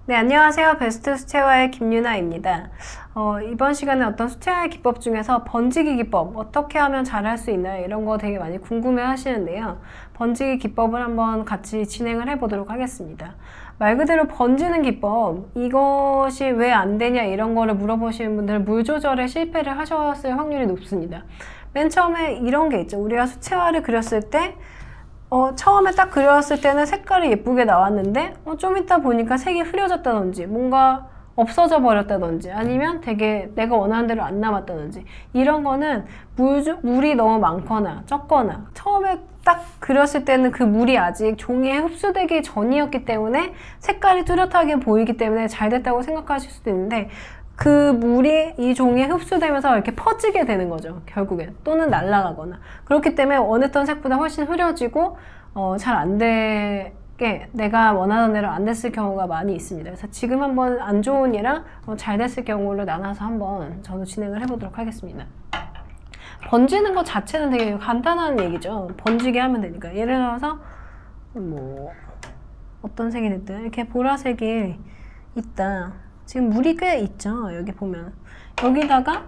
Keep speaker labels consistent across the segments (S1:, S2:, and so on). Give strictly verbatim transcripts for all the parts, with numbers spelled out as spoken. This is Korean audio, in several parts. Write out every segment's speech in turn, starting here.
S1: 네, 안녕하세요. 베스트 수채화의 김유나입니다. 어, 이번 시간에 어떤 수채화의 기법 중에서 번지기 기법, 어떻게 하면 잘할 수 있나요? 이런 거 되게 많이 궁금해 하시는데요. 번지기 기법을 한번 같이 진행을 해보도록 하겠습니다. 말 그대로 번지는 기법, 이것이 왜 안 되냐 이런 거를 물어보시는 분들 물 조절에 실패를 하셨을 확률이 높습니다. 맨 처음에 이런 게 있죠. 우리가 수채화를 그렸을 때 어, 처음에 딱 그렸을 때는 색깔이 예쁘게 나왔는데 어, 좀 이따 보니까 색이 흐려졌다든지 뭔가 없어져 버렸다든지 아니면 되게 내가 원하는 대로 안 남았다든지 이런 거는 물, 물이 너무 많거나 적거나 처음에 딱 그렸을 때는 그 물이 아직 종이에 흡수되기 전이었기 때문에 색깔이 뚜렷하게 보이기 때문에 잘 됐다고 생각하실 수도 있는데 그 물이 이 종이에 흡수되면서 이렇게 퍼지게 되는 거죠, 결국엔. 또는 날아가거나. 그렇기 때문에 원했던 색보다 훨씬 흐려지고 어, 잘 안 되게 내가 원하는 대로 안 됐을 경우가 많이 있습니다. 그래서 지금 한번 안 좋은 예랑 어, 잘 됐을 경우로 나눠서 한번 저도 진행을 해보도록 하겠습니다. 번지는 것 자체는 되게 간단한 얘기죠. 번지게 하면 되니까. 예를 들어서 뭐 어떤 색이 됐든 이렇게 보라색이 있다. 지금 물이 꽤 있죠. 여기 보면 여기다가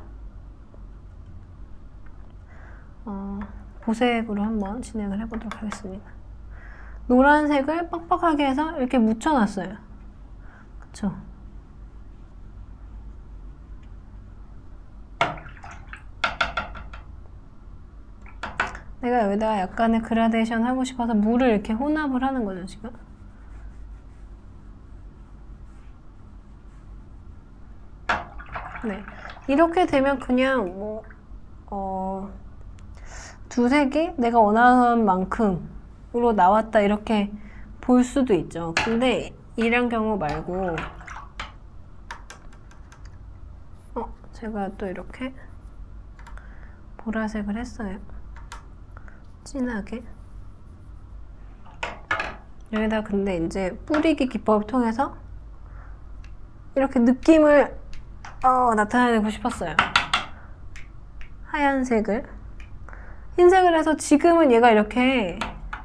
S1: 어, 보색으로 한번 진행을 해보도록 하겠습니다. 노란색을 빡빡하게 해서 이렇게 묻혀놨어요. 그쵸? 내가 여기다가 약간의 그라데이션 하고 싶어서 물을 이렇게 혼합을 하는 거죠, 지금. 네, 이렇게 되면 그냥 뭐 어, 두 색이 내가 원하는 만큼으로 나왔다 이렇게 볼 수도 있죠. 근데 이런 경우 말고 어, 제가 또 이렇게 보라색을 했어요. 진하게. 여기다 근데 이제 뿌리기 기법을 통해서 이렇게 느낌을 어, 나타내고 싶었어요. 하얀색을 흰색을 해서 지금은 얘가 이렇게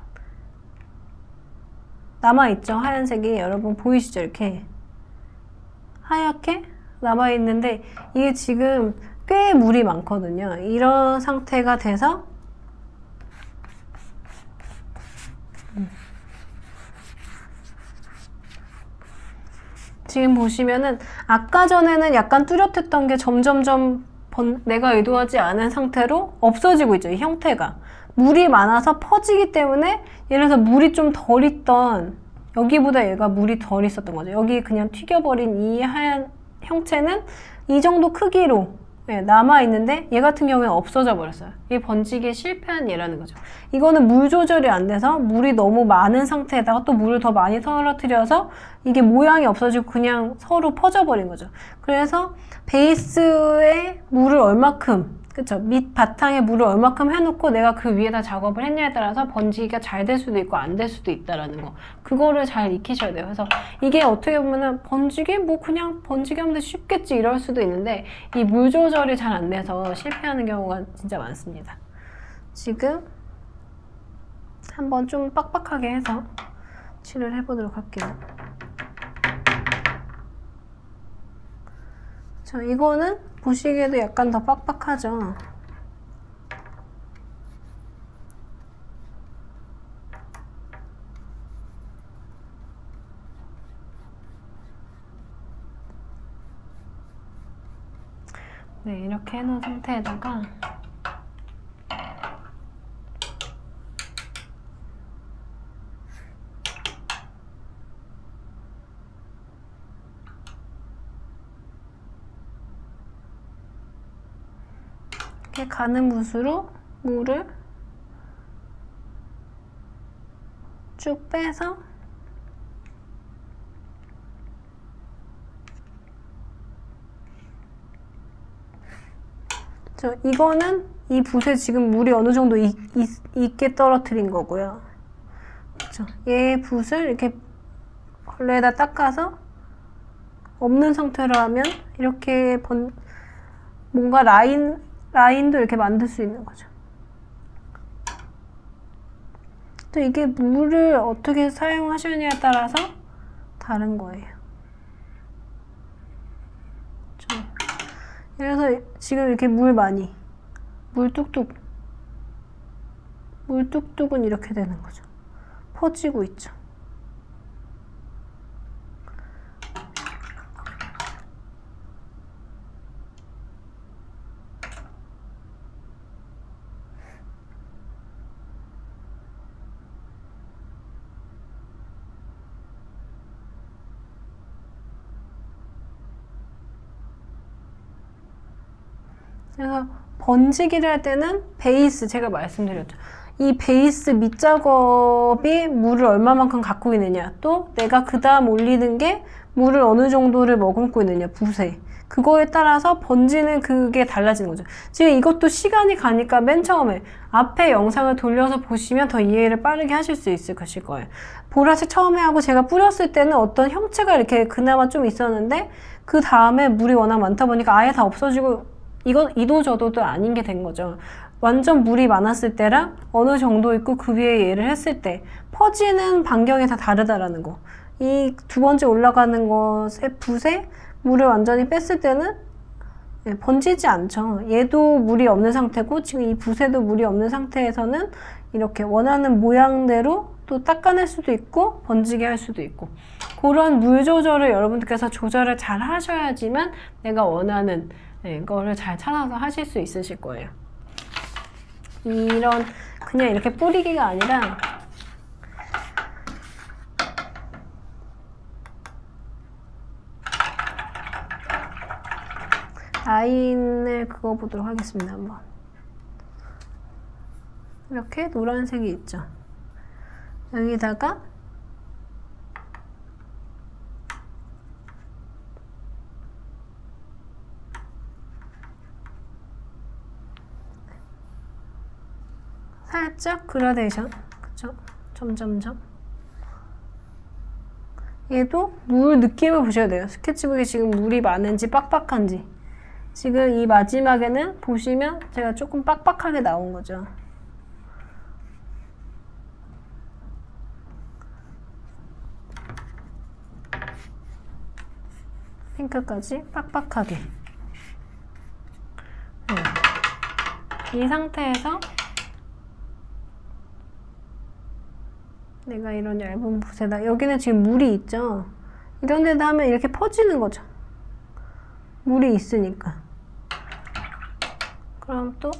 S1: 남아있죠. 하얀색이 여러분 보이시죠? 이렇게 하얗게 남아있는데 이게 지금 꽤 물이 많거든요. 이런 상태가 돼서 지금 보시면은 아까 전에는 약간 뚜렷했던 게 점점점 번, 내가 의도하지 않은 상태로 없어지고 있죠. 이 형태가. 물이 많아서 퍼지기 때문에 예를 들어서 물이 좀 덜 있던 여기보다 얘가 물이 덜 있었던 거죠. 여기 그냥 튀겨버린 이 하얀 형체는 이 정도 크기로 네, 남아있는데 얘 같은 경우에는 없어져 버렸어요. 이게 번지기에 실패한 예라는 거죠. 이거는 물 조절이 안 돼서 물이 너무 많은 상태에다가 또 물을 더 많이 떨어뜨려서 이게 모양이 없어지고 그냥 서로 퍼져버린 거죠. 그래서 베이스에 물을 얼마큼 그쵸? 밑 바탕에 물을 얼마큼 해놓고 내가 그 위에다 작업을 했냐에 따라서 번지기가 잘 될 수도 있고 안 될 수도 있다라는 거. 그거를 잘 익히셔야 돼요. 그래서 이게 어떻게 보면은 번지기? 뭐 그냥 번지기 하면 쉽겠지 이럴 수도 있는데 이 물 조절이 잘 안 돼서 실패하는 경우가 진짜 많습니다. 지금 한번 좀 빡빡하게 해서 칠을 해보도록 할게요. 자, 이거는 보시기에도 약간 더 빡빡하죠. 네, 이렇게 해놓은 상태에다가 이렇게 가는 붓으로 물을 쭉 빼서 저 이거는 이 붓에 지금 물이 어느 정도 있, 있, 있게 떨어뜨린 거고요. 그쵸? 얘 붓을 이렇게 걸레에다 닦아서 없는 상태로 하면 이렇게 번, 뭔가 라인 라인도 이렇게 만들 수 있는 거죠. 또 이게 물을 어떻게 사용하시느냐에 따라서 다른 거예요. 그래서 지금 이렇게 물 많이, 물 뚝뚝, 물 뚝뚝은 이렇게 되는 거죠. 퍼지고 있죠. 그래서 번지기를 할 때는 베이스, 제가 말씀드렸죠. 이 베이스 밑작업이 물을 얼마만큼 갖고 있느냐, 또 내가 그 다음 올리는 게 물을 어느 정도를 머금고 있느냐, 붓에. 그거에 따라서 번지는 그게 달라지는 거죠. 지금 이것도 시간이 가니까 맨 처음에 앞에 영상을 돌려서 보시면 더 이해를 빠르게 하실 수 있을 것일 거예요. 보라색 처음에 하고 제가 뿌렸을 때는 어떤 형체가 이렇게 그나마 좀 있었는데 그 다음에 물이 워낙 많다 보니까 아예 다 없어지고 이건 이도저도도 아닌 게 된 거죠. 완전 물이 많았을 때랑 어느 정도 있고 그 위에 얘를 했을 때 퍼지는 반경이 다 다르다라는 거. 이 두 번째 올라가는 것의 붓에 물을 완전히 뺐을 때는 번지지 않죠. 얘도 물이 없는 상태고 지금 이 붓에도 물이 없는 상태에서는 이렇게 원하는 모양대로 또 닦아낼 수도 있고 번지게 할 수도 있고, 그런 물 조절을 여러분들께서 조절을 잘 하셔야지만 내가 원하는 거를 잘 찾아서 하실 수 있으실 거예요. 이런 그냥 이렇게 뿌리기가 아니라 라인을 그어 보도록 하겠습니다. 한번 이렇게 노란색이 있죠. 여기다가 살짝 그라데이션, 그쵸? 점점점. 얘도 물 느낌을 보셔야 돼요. 스케치북에 지금 물이 많은지 빡빡한지. 지금 이 마지막에는 보시면 제가 조금 빡빡하게 나온 거죠. 핑크까지 빡빡하게. 네. 이 상태에서 내가 이런 얇은 붓에다, 여기는 지금 물이 있죠. 이런 데다 하면 이렇게 퍼지는 거죠. 물이 있으니까. 그럼 또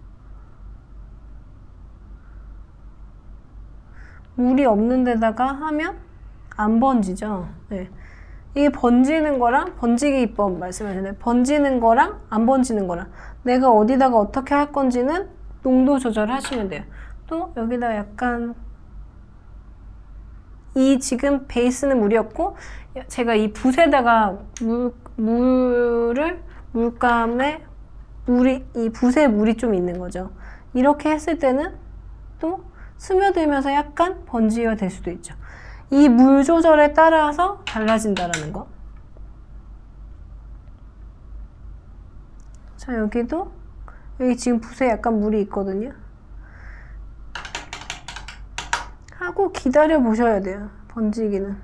S1: 물이 없는 데다가 하면 안 번지죠. 네. 이게 번지는 거랑 번지기 기법 말씀하셨는데, 번지는 거랑 안 번지는 거랑 내가 어디다가 어떻게 할 건지는 농도 조절하시면 돼요. 또 여기다 약간 이 지금 베이스는 물이었고 제가 이 붓에다가 물, 물을 물감에 물이 이 붓에 물이 좀 있는 거죠. 이렇게 했을 때는 또 스며들면서 약간 번지가 될 수도 있죠. 이 물 조절에 따라서 달라진다라는 거. 자, 여기도 여기 지금 붓에 약간 물이 있거든요. 하고 기다려 보셔야 돼요. 번지기는.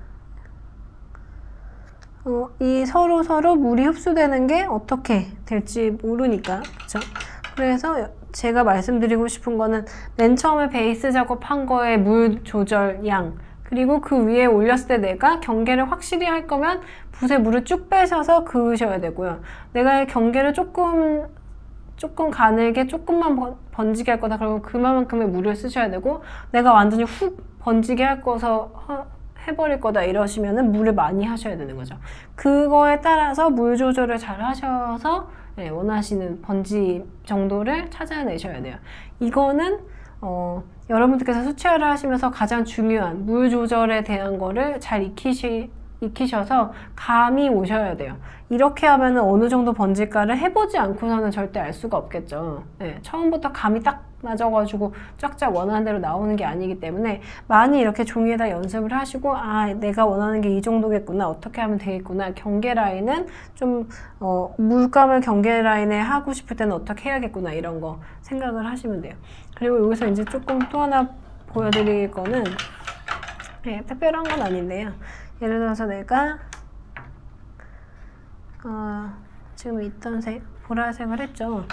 S1: 어, 이 서로 서로 물이 흡수되는 게 어떻게 될지 모르니까, 그쵸? 그래서 제가 말씀드리고 싶은 거는 맨 처음에 베이스 작업한 거에 물 조절 양, 그리고 그 위에 올렸을 때 내가 경계를 확실히 할 거면 붓에 물을 쭉 빼셔서 그으셔야 되고요. 내가 경계를 조금 조금 가늘게 조금만 번, 번지게 할 거다 그러면 그만큼의 물을 쓰셔야 되고, 내가 완전히 훅 번지게 할 거서 하, 해버릴 거다 이러시면은 물을 많이 하셔야 되는 거죠. 그거에 따라서 물 조절을 잘 하셔서 네, 원하시는 번지 정도를 찾아내셔야 돼요. 이거는 어, 여러분들께서 수채화를 하시면서 가장 중요한 물 조절에 대한 거를 잘 익히시, 익히셔서 감이 오셔야 돼요. 이렇게 하면 어느 정도 번질까를 해보지 않고서는 절대 알 수가 없겠죠. 네, 처음부터 감이 딱 맞아가지고 쫙쫙 원하는 대로 나오는 게 아니기 때문에 많이 이렇게 종이에다 연습을 하시고, 아, 내가 원하는 게 이 정도겠구나, 어떻게 하면 되겠구나, 경계 라인은 좀 어, 물감을 경계 라인에 하고 싶을 때는 어떻게 해야겠구나, 이런 거 생각을 하시면 돼요. 그리고 여기서 이제 조금 또 하나 보여드릴 거는 네, 특별한 건 아닌데요. 예를 들어서 내가 어, 지금 있던 색, 보라색을 했죠.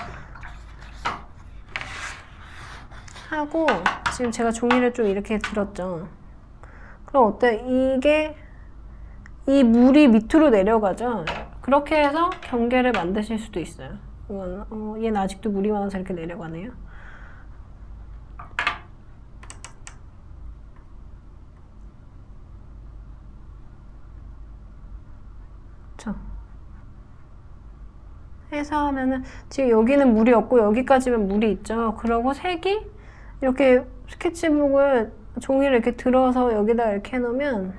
S1: 하고 지금 제가 종이를 좀 이렇게 들었죠. 그럼 어때? 이게 이 물이 밑으로 내려가죠. 그렇게 해서 경계를 만드실 수도 있어요. 이건, 어, 얘는 아직도 물이 많아서 이렇게 내려가네요. 그쵸? 해서 하면은 지금 여기는 물이 없고 여기까지만 물이 있죠. 그러고 색이 이렇게 스케치북을 종이를 이렇게 들어서 여기다 이렇게 해놓으면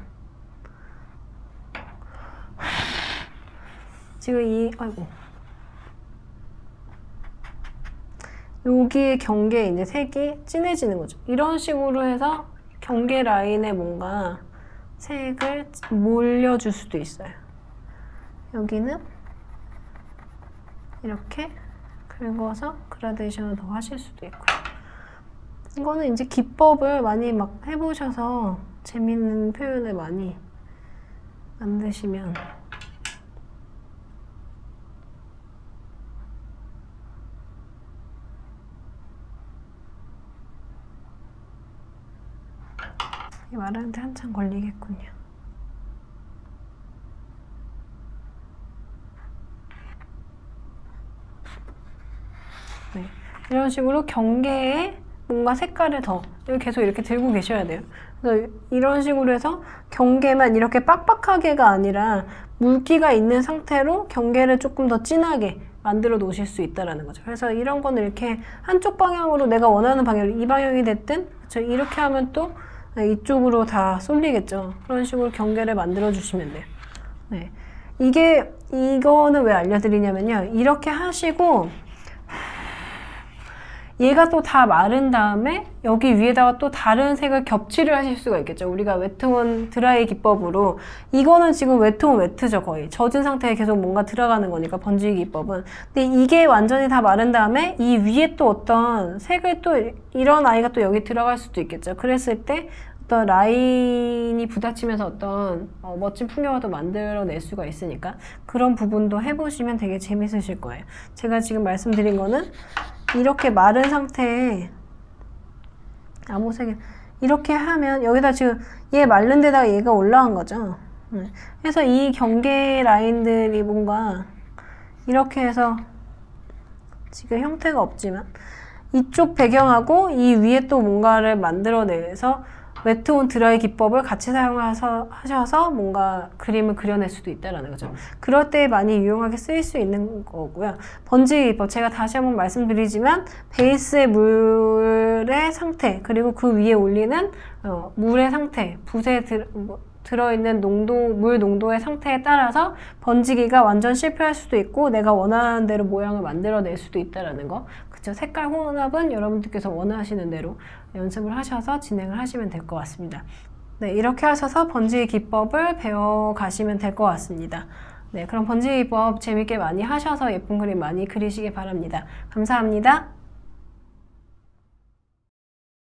S1: 지금 이 아이고 여기의 경계에 이제 색이 진해지는 거죠. 이런 식으로 해서 경계 라인에 뭔가 색을 몰려줄 수도 있어요. 여기는 이렇게 긁어서 그라데이션을 더 하실 수도 있고요. 이거는 이제 기법을 많이 막 해보셔서 재밌는 표현을 많이 만드시면 이 말하는데 한참 걸리겠군요. 네, 이런 식으로 경계에 뭔가 색깔을 더 계속 이렇게 들고 계셔야 돼요. 그래서 이런 식으로 해서 경계만 이렇게 빡빡하게가 아니라 물기가 있는 상태로 경계를 조금 더 진하게 만들어 놓으실 수 있다는 거죠. 그래서 이런 거는 이렇게 한쪽 방향으로 내가 원하는 방향으로 이 방향이 됐든 그렇죠? 이렇게 하면 또 이쪽으로 다 쏠리겠죠. 그런 식으로 경계를 만들어 주시면 돼요. 네. 이게 이거는 왜 알려드리냐면요. 이렇게 하시고 얘가 또 다 마른 다음에 여기 위에다가 또 다른 색을 겹칠을 하실 수가 있겠죠. 우리가 웨트온 드라이 기법으로 이거는 지금 웨트온 웨트죠. 거의 젖은 상태에 계속 뭔가 들어가는 거니까 번지기 기법은. 근데 이게 완전히 다 마른 다음에 이 위에 또 어떤 색을 또 이런 아이가 또 여기 들어갈 수도 있겠죠. 그랬을 때 어떤 라인이 부딪히면서 어떤 어, 멋진 풍경을 또 만들어낼 수가 있으니까 그런 부분도 해보시면 되게 재밌으실 거예요. 제가 지금 말씀드린 거는 이렇게 마른 상태에 아무색이 이렇게 하면 여기다 지금 얘 마른 데다가 얘가 올라간 거죠. 그래서 이 경계 라인들이 뭔가 이렇게 해서 지금 형태가 없지만 이쪽 배경하고 이 위에 또 뭔가를 만들어내서 웨트온 드라이 기법을 같이 사용하셔서 뭔가 그림을 그려낼 수도 있다는 거죠. 그럴 때 많이 유용하게 쓰일 수 있는 거고요. 번지기 기법, 제가 다시 한번 말씀드리지만 베이스의 물의 상태 그리고 그 위에 올리는 어, 물의 상태, 붓에 들, 뭐, 들어있는 농도, 물 농도의 상태에 따라서 번지기가 완전 실패할 수도 있고 내가 원하는 대로 모양을 만들어낼 수도 있다는 거. 그쵸? 색깔 혼합은 여러분들께서 원하시는 대로 연습을 하셔서 진행을 하시면 될 것 같습니다. 네, 이렇게 하셔서 번지기 기법을 배워가시면 될 것 같습니다. 네, 그럼 번지기 기법 재밌게 많이 하셔서 예쁜 그림 많이 그리시기 바랍니다. 감사합니다.